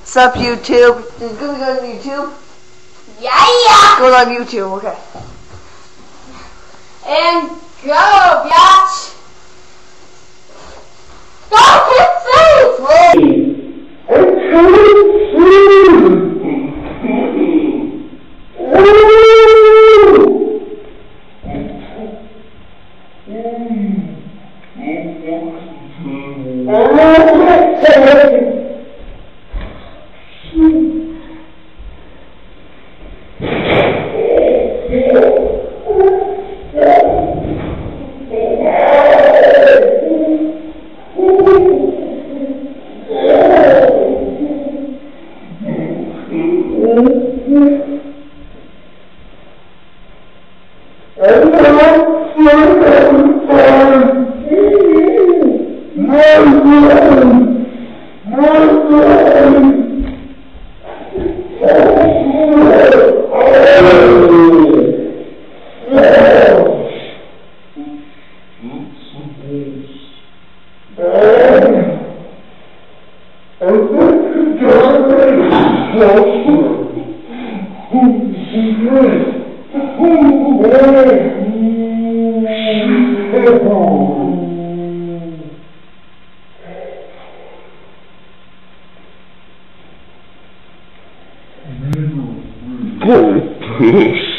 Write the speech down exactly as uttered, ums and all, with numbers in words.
What's up, YouTube? Is it gonna go on YouTube? Yeah, yeah. Go on YouTube, okay. And go, biatch. Don't get safe. Oh,